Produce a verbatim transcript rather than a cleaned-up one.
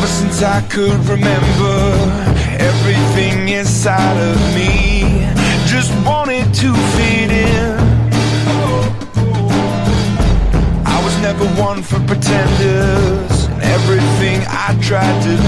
Ever since I could remember, everything inside of me just wanted to fit in. I was never one for pretenders, and everything I tried to